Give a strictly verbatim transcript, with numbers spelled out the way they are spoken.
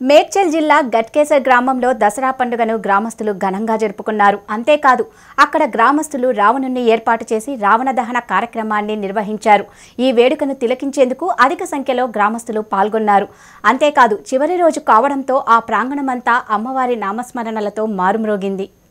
మేడ్చల్ జిల్లా గట్కేసర్ గ్రామంలో దసరా పండుగను గ్రామస్తులు ఘనంగా జరుపుకున్నారు. అంతేకాదు అక్కడ గ్రామస్తులు రావణుని ఏర్పాటు చేసి రావణ దహన కార్యక్రమాన్ని నిర్వహించారు. ఈ వేడుకను తిలకించేందుకు అధిక సంఖ్యలో గ్రామస్తులు పాల్గొన్నారు. అంతేకాదు చివరి రోజు కావడంతో ఆ ప్రాంగణమంతా అమ్మవారి నామస్మరణలతో మారుమ్రోగింది.